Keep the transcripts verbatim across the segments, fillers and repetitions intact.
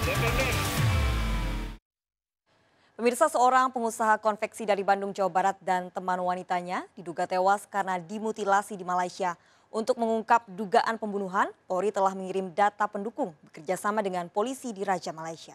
Pemirsa, seorang pengusaha konveksi dari Bandung, Jawa Barat dan teman wanitanya diduga tewas karena dimutilasi di Malaysia. Untuk mengungkap dugaan pembunuhan, Polri telah mengirim data pendukung bekerjasama dengan polisi di Raja Malaysia.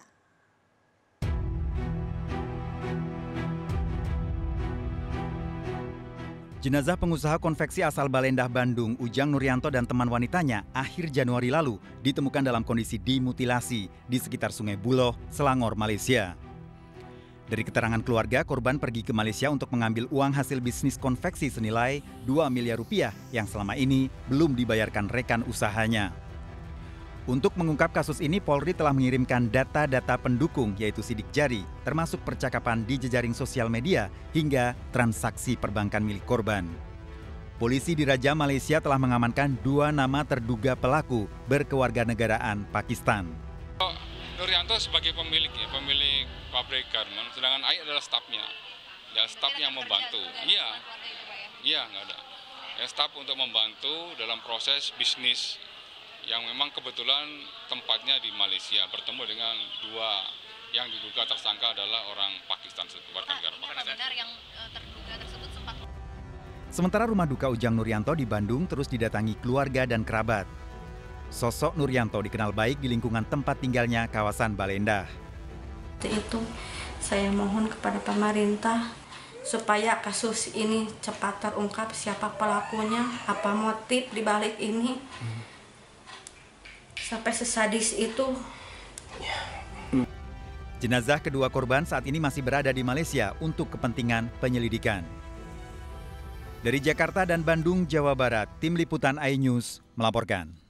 Jenazah pengusaha konveksi asal Balendah, Bandung, Ujang Nuryanto dan teman wanitanya akhir Januari lalu ditemukan dalam kondisi dimutilasi di sekitar Sungai Buloh, Selangor, Malaysia. Dari keterangan keluarga, korban pergi ke Malaysia untuk mengambil uang hasil bisnis konveksi senilai dua miliar rupiah yang selama ini belum dibayarkan rekan usahanya. Untuk mengungkap kasus ini, Polri telah mengirimkan data-data pendukung yaitu sidik jari, termasuk percakapan di jejaring sosial media hingga transaksi perbankan milik korban. Polisi di Raja Malaysia telah mengamankan dua nama terduga pelaku berkewarganegaraan Pakistan. Nuryanto sebagai pemilik ya, pemilik pabrik garmen, sedangkan Ai adalah stafnya, ya staf yang membantu. Iya, iya nggak ada. Ya staf untuk membantu dalam proses bisnis yang memang kebetulan tempatnya di Malaysia, bertemu dengan dua yang diduga tersangka adalah orang Pakistan, warga negara Pakistan. Benar yang terduga tersebut sempat. Sementara rumah duka Ujang Nuryanto di Bandung terus didatangi keluarga dan kerabat. Sosok Nuryanto dikenal baik di lingkungan tempat tinggalnya kawasan Balendah. Itu saya mohon kepada pemerintah supaya kasus ini cepat terungkap siapa pelakunya, apa motif dibalik ini. Hmm. Sampai sesadis itu. Jenazah kedua korban saat ini masih berada di Malaysia untuk kepentingan penyelidikan. Dari Jakarta dan Bandung, Jawa Barat, Tim Liputan iNews melaporkan.